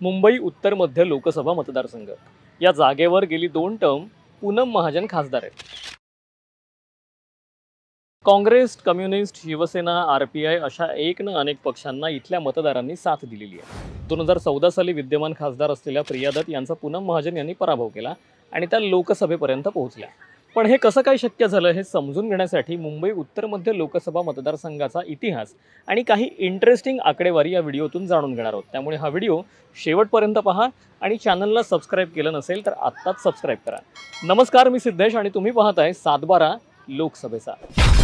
मुंबई उत्तर मध्य लोकसभा मतदारसंघ या जागेवर गेली 2 टर्म पूनम महाजन खासदार आहेत। काँग्रेस, कम्युनिस्ट, शिवसेना, आरपीआय अशा एक न अनेक पक्षांना इथल्या मतदारांनी साथ दिलेली आहे। 2014 साली विद्यमान खासदार असलेल्या प्रिया दत्त यांचा पूनम महाजन यांनी पराभव केला आणि त्या लोकसभेपर्यंत पोहोचल्या। पण हे कसं काय शक्य झालं हे समजून घेण्यासाठी मुंबई उत्तर मध्य लोकसभा मतदारसंघाचा इतिहास आणि काही इंटरेस्टिंग आकडेवारी या व्हिडिओतून जाणून घेणार आहोत। त्यामुळे हा व्हिडिओ शेवटपर्यंत पहा आणि चॅनलला सबस्क्राइब केलं नसेल तर आत्ताच सबस्क्राइब करा। नमस्कार, मी सिद्धेश आणि तुम्ही पाहताय 7/12 लोकसभेचा।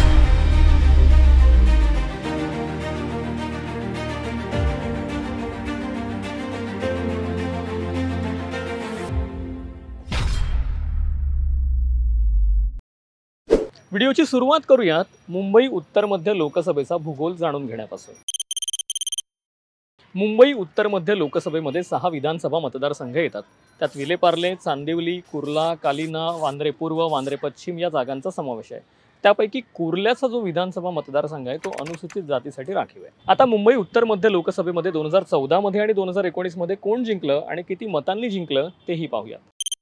व्हिडिओची सुरुवात करूयात मुंबई उत्तर मध्य लोकसभेचा भूगोल जाणून घेण्यापासून। मुंबई उत्तर मध्य लोकसभेमध्ये 6 विधानसभा मतदारसंघ येतात। त्यात विलेपार्ले, चांदिवली, कुर्ला, कालिना, वांद्रे पूर्व, वांद्रे पश्चिम या जागांचा समावेश आहे। त्यापैकी कुर्ल्याचा जो विधानसभा मतदारसंघ आहे तो अनुसूचित जातीसाठी राखीव आहे। आता मुंबई उत्तर मध्य लोकसभेमध्ये 2014 मध्ये आणि 2019 मध्ये कोण जिंकलं आणि किती मतांनी जिंकलं तेही पाहूया।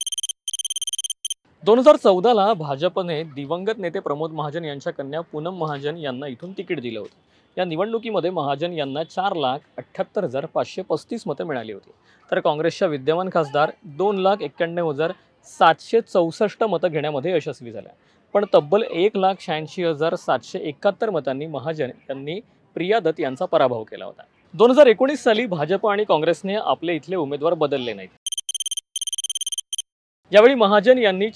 2014 ला भाजपने दिवंगत नेते प्रमोद महाजन यांच्या कन्या पूनम महाजन यांना इथून तिकीट दिलं होतं। या निवडणुकीमध्ये महाजन यांना 4,78,535 मतं मिळाली होती, तर काँग्रेसच्या विद्यमान खासदार 2,91,764 मतं घेण्यामध्ये यशस्वी झाल्या। पण तब्बल 1,86,771 मतांनी महाजन यांनी प्रिया दत्त यांचा पराभव केला होता। 2019 साली भाजप आणि काँग्रेसने आपले इथले उमेदवार बदलले नाहीत। यावेळी महाजन यांनी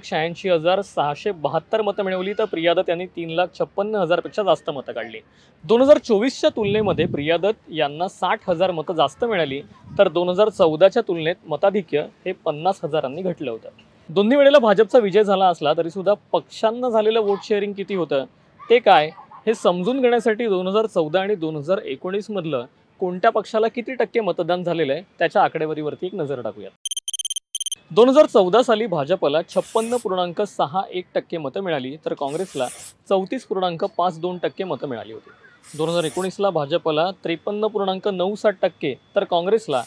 4,86,672 मतं मिळवली, तर प्रिया दत्त यांनी 3,56,000 पेक्षा जास्त मतं काढली। 2024च्या तुलनेमध्ये प्रिया दत्त यांना 60,000 मतं जास्त मिळाली, तर 2014च्या तुलनेत मताधिक्य हे 50,000 घटलं होतं। दोन्ही वेळेला भाजपचा विजय झाला असला तरी सुद्धा पक्षांना झालेलं वोट शेअरिंग किती होतं ते काय हे समजून घेण्यासाठी 2014 आणि 2019 मधलं कोणत्या पक्षाला किती टक्के मतदान झालेलं आहे त्याच्या आकडेवारीवरती एक नजर टाकूया। 2014 साली भाजपला 56.61% मतं मिळाली, तर काँग्रेसला 34.52% मतं मिळाली होती। 2019ला भाजपला 53.97%, तर काँग्रेसला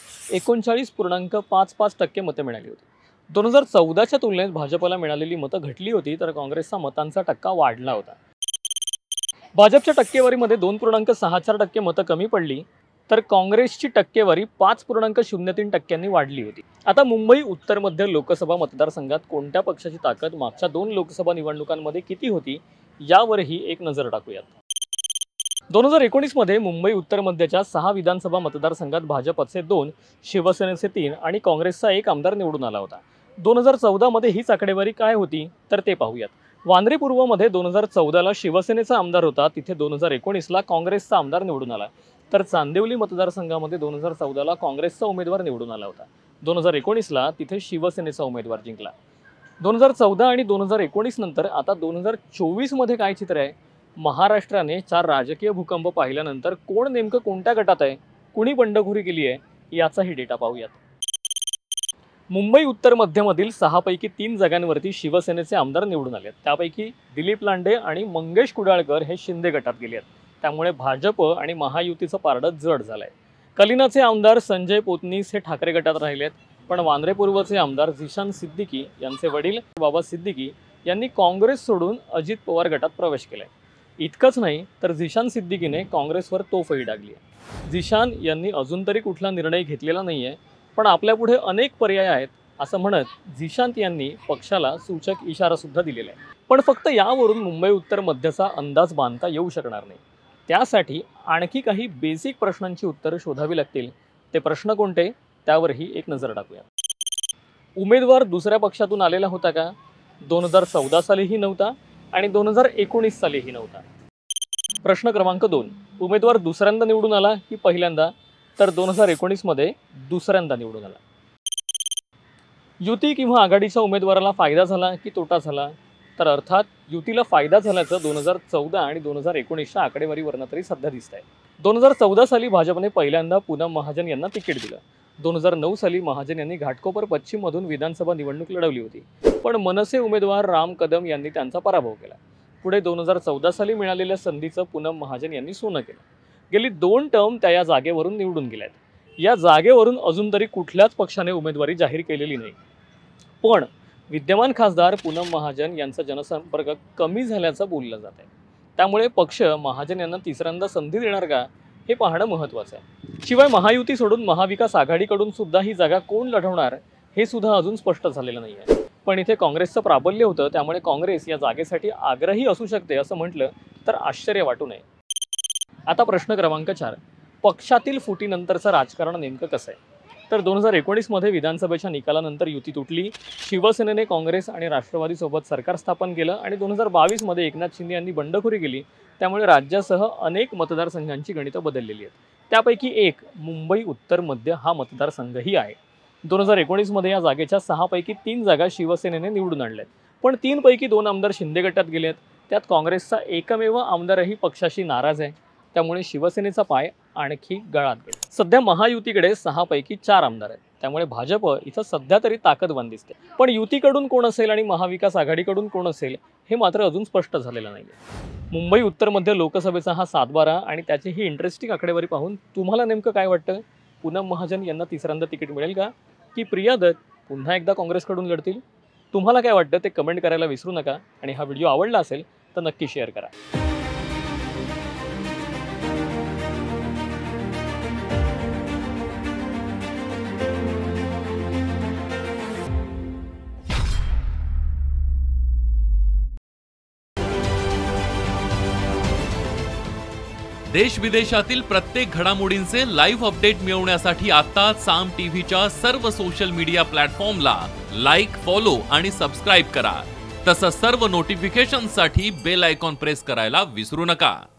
39.55% मतं मिळाली होती। 2014च्या तुलनेत भाजपला मिळालेली मतं घटली होती, तर काँग्रेसचा मतांचा टक्का वाढला होता। भाजपच्या टक्केवारीमध्ये 2.64% मतं कमी पडली, तर काँग्रेसची टक्केवारी 5.03% वाढली होती। आता मुंबई उत्तर मध्य लोकसभा मतदारसंघात कोणत्या पक्षाची ताकद मागच्या 2 लोकसभा निवडणुकांमध्ये किती होती यावरही एक नजर टाकूयात। 2019 मध्ये मुंबई उत्तर मध्यच्या 6 विधानसभा मतदारसंघात भाजपचे 2, शिवसेनेचे 3 आणि काँग्रेसचा 1 आमदार निवडून आला होता। 2014 मध्ये हीच आकडेवारी काय होती तर ते पाहूयात। वांद्रे पूर्व मध्ये 2014ला शिवसेनेचा आमदार होता, तिथे 2019ला काँग्रेसचा आमदार निवडून आला, तर चांदिवली मतदारसंघामध्ये 2014ला काँग्रेसचा उमेदवार निवडून आला होता। 2019ला तिथे शिवसेनेचा उमेदवार जिंकला। 2014 आणि 2019 नंतर आता 2024 मध्ये काय चित्र आहे? महाराष्ट्राने 4 राजकीय भूकंप पाहिल्यानंतर कोण नेमकं कोणत्या गटात आहे, कुणी बंडखोरी केली आहे याचाही डेटा पाहूयात। मुंबई उत्तर मध्यमधील 6 पैकी 3 जागांवरती शिवसेनेचे आमदार निवडून आले। त्यापैकी दिलीप लांडे आणि मंगेश कुडाळकर हे शिंदे गटात गेले आहेत, त्यामुळे भाजप आणि महायुतीचं पारडं जड झालंय। कलिनाचे आमदार संजय पोतनीस हे ठाकरे गटात राहिलेत, पण वांद्रे पूर्वचे आमदार झिशान सिद्दीकी यांचे वडील बाबा सिद्दीकी यांनी काँग्रेस सोडून अजित पवार गटात प्रवेश केलाय। इतकंच नाही तर झिशान सिद्दीकीने काँग्रेसवर तोफही डागली आहे। झिशान यांनी अजून तरी कुठला निर्णय घेतलेला नाहीये, पण आपल्यापुढे अनेक पर्याय आहेत असं म्हणत झिशांत यांनी पक्षाला सूचक इशारा सुद्धा दिलेला आहे। पण फक्त यावरून मुंबई उत्तर मध्यचा अंदाज बांधता येऊ शकणार नाही। त्यासाठी आणखी काही बेसिक प्रश्नांची उत्तरं शोधावी लागतील। ते प्रश्न कोणते त्यावरही एक नजर टाकूया। उमेदवार दुसऱ्या पक्षातून आलेला होता का? 2014 सालीही नव्हता आणि 2019 सालीही नव्हता। प्रश्न क्रमांक 2, उमेदवार दुसऱ्यांदा निवडून आला की पहिल्यांदा? तर 2019 मध्ये दुसऱ्यांदा निवडून आला। युती किंवा आघाडीच्या उमेदवाराला फायदा झाला की तोटा झाला? तर अर्थात युतीला फायदा झाल्याचं 2014 आणि 2019च्या आकडेवारीवरनं तरी सध्या दिसत आहे। 2014 साली भाजपने पहिल्यांदा पूनम महाजन यांना तिकीट दिलं। 2009 साली महाजन यांनी घाटकोपर पश्चिममधून विधानसभा निवडणूक लढवली होती, पण मनसे उमेदवार राम कदम यांनी त्यांचा पराभव केला। पुढे 2014 साली मिळालेल्या संधीचं पूनम महाजन यांनी सोनं केलं। गेली 2 टर्म त्या या जागेवरून निवडून गेल्यात। या जागेवरून अजून तरी कुठल्याच पक्षाने उमेदवारी जाहीर केलेली नाही। पण विद्यमान खासदार पूनम महाजन यांचा जनसंपर्क कमी झाल्याचं बोललं जात आहे। त्यामुळे पक्ष महाजन यांना तिसऱ्यांदा संधी देणार का हे पाहणं महत्त्वाचं आहे। शिवाय महायुती सोडून महाविकास आघाडीकडून सुद्धा ही जागा कोण लढवणार हे सुद्धा अजून स्पष्ट झालेलं नाही आहे। पण इथे काँग्रेसचं प्राबल्य होतं, त्यामुळे काँग्रेस या जागेसाठी आग्रही असू शकते असं म्हटलं तर आश्चर्य वाटू नये। आता प्रश्न क्रमांक 4, पक्षातील फुटीनंतरचं राजकारण नेमकं कसं आहे? तर 2019 मध्ये विधानसभेच्या निकालानंतर युती तुटली, शिवसेनेने काँग्रेस आणि राष्ट्रवादीसोबत सरकार स्थापन केलं आणि 2022 मध्ये एकनाथ शिंदे यांनी बंडखोरी केली। त्यामुळे राज्यासह अनेक मतदारसंघांची गणितं बदललेली आहेत। त्यापैकी एक मुंबई उत्तर मध्य हा मतदारसंघही आहे। 2019 मध्ये या जागेच्या 6 पैकी 3 जागा शिवसेनेने निवडून आणल्यात, पण 3 पैकी 2 आमदार शिंदे गटात गेलेत। त्यात काँग्रेसचा एकमेव आमदारही पक्षाशी नाराज आहे। त्यामुळे शिवसेनेचा पाय आणखी गळात गेला। सध्या महायुतीकडे 6 पैकी 4 आमदार आहेत, त्यामुळे भाजप इथं सध्या तरी ताकदवान दिसते। पण युतीकडून कोण असेल आणि महाविकास आघाडीकडून कोण असेल हे मात्र अजून स्पष्ट झालेलं नाहीये। मुंबई उत्तर मध्ये लोकसभेचा हा 7-12 आणि त्याची ही इंटरेस्टिंग आकडेवारी पाहून तुम्हाला नेमकं काय वाटतं? पूनम महाजन यांना तिसऱ्यांदा तिकीट मिळेल का, की प्रिया दत्त पुन्हा एकदा काँग्रेसकडून लढतील? तुम्हाला काय वाटतं ते कमेंट करायला विसरू नका आणि हा व्हिडिओ आवडला असेल तर नक्की शेअर करा। देश विदेशातील प्रत्येक घडामोडींचे लाईव्ह अपडेट मिळवण्यासाठी आता साम टीव्हीच्या सर्व सोशल मीडिया प्लॅटफॉर्मला लाईक, फॉलो आणि सबस्क्राईब करा। तसंच सर्व नोटिफिकेशनसाठी बेल आयकॉन प्रेस करायला विसरू नका।